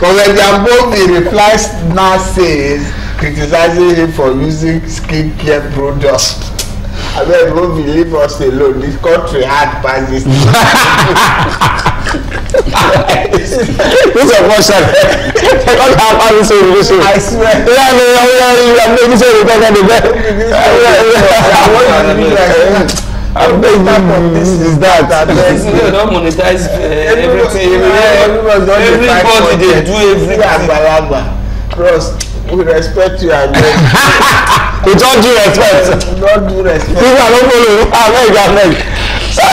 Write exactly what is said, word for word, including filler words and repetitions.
Comedian Bovi replies Naysayer criticizing him for using skincare products. I mean, Bovi, leave us alone. This country hard by this. This is a question. What happened to you? I swear. Yeah, no, no, no, I'm making sure you talk on the bed. I'm begging this is that. You don't monetize uh, everything. Everybody they do everything. Cross, we respect you and we don't do respect. We don't do respect. People are not following. I beg, I beg.